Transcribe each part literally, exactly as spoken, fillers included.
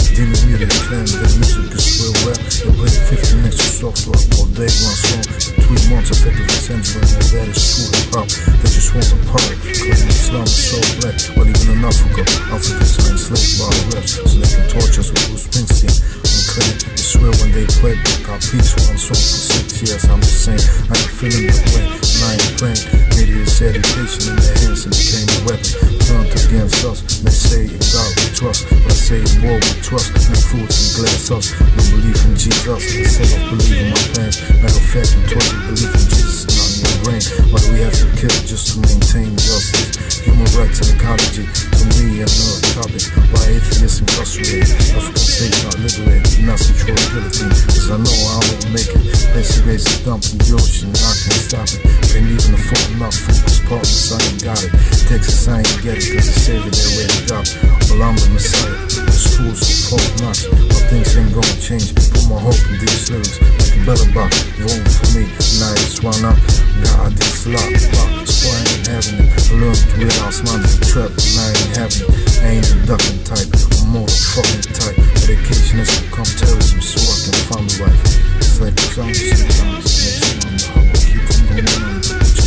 Demon muted and claim that music is real well. They play fifty minutes of soft rock all day, one song. The three months effectively censoring all that is true hip hop. They just want the power, claiming Islam is so black. Well, even in Africa, Africans are enslaved by the reps, so they can torture us with Bruce Springsteen. I'm claiming it's real when they play. Got peace one song for six years. I'm just saying, I ain't feeling that way, and I ain't playing. Media's education in their hands and became a weapon. Turned against us, they say in God we trust, but I say in war we trust. No fruits and glass us, no belief in Jesus instead of believing my plans. Matter of fact, I'm tortured, belief in Jesus is not in your brain. Why do we have to kill just to maintain justice? Human rights and ecology, to me another topic. Why atheists incarcerated, African states not liberated, Nazi troll guillotine. Cause I know I won't make it. Basic race is dumped in the ocean, I can't stop it. Ain't even afford enough for this partners, I ain't got it. Texas, I ain't get it, cause it's saving their way to God. Well, I'm the Messiah, the schools will fall nuts. But things ain't gonna change, put my hope in these lyrics. Like a better box, vote for me, now it's why not. God, this lot, that's why I ain't having it. I learned to realize mine is a trap, and I ain't having it. I ain't a ducking type, I'm more the fucking type. Dedication has become terrorism, so I can find the right. It's like the zone sometimes, makes me wonder how I keep from going on.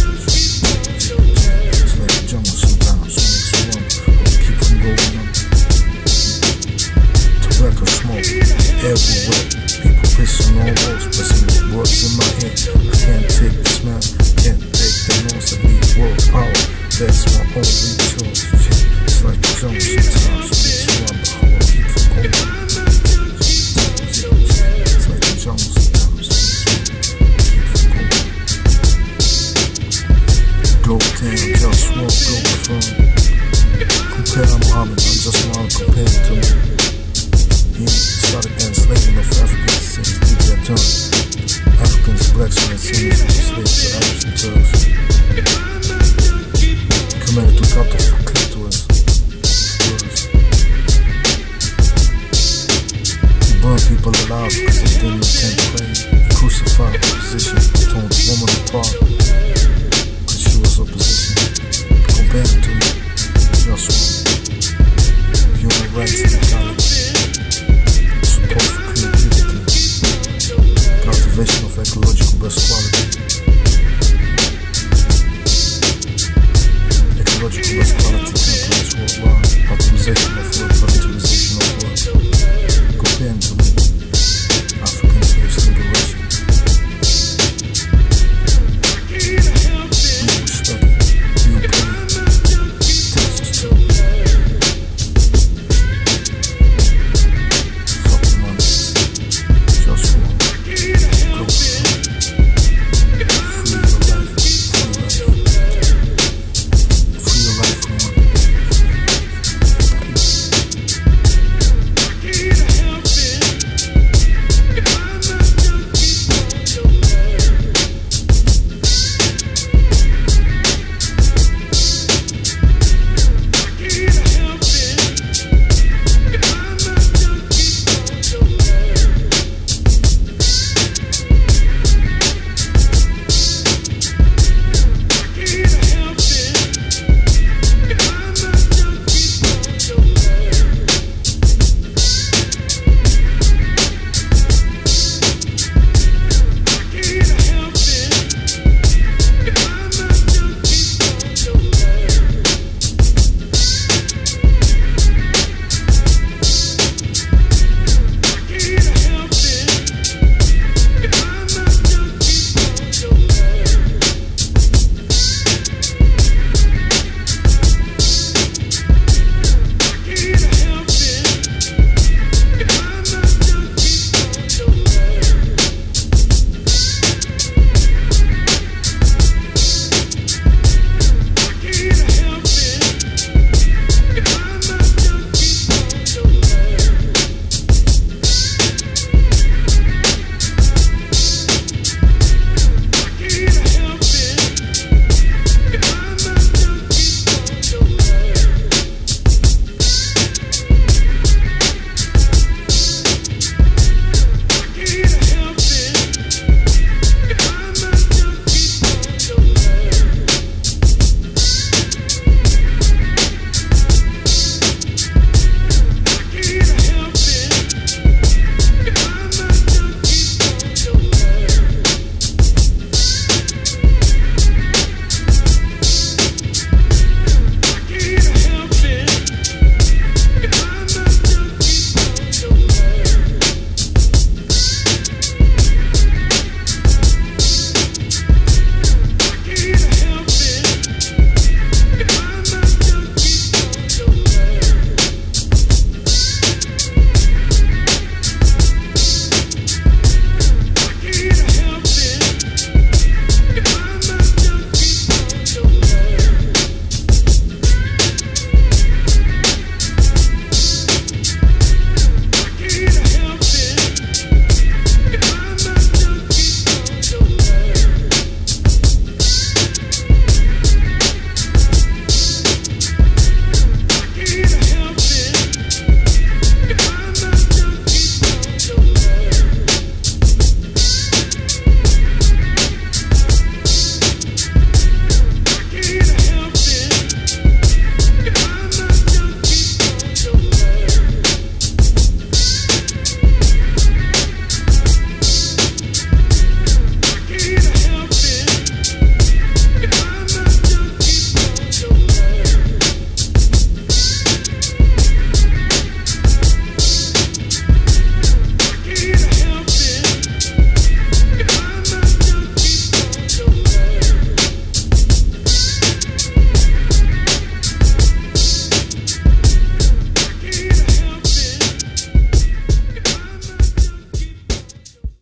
It's like the jungle sometimes, makes me wonder how I keep from going on. Tobacco smoke, everywhere. People pissing on walls, pressing the words in my head. I can't take the smell, can't take the noise. I need world power, that's my only choice. It's like the jungle sometimes, makes me wonder how I keep from going on. It's like the jungle sometimes, makes me wonder how I keep from going on. Globalfirm, JustWar, Globalfirm. Compare Muhammad, I'm just Muhammad compared to me. He started the enslaving of Africans since he did their turn. Africans, blacks, and Asians were slaves to Arabs and Turks. Committed to cut off the clitoris. He burned people alive because they didn't attend prayer. He crucified opposition, torn the woman apart because she was opposition. Compared to me, just one. Human rights.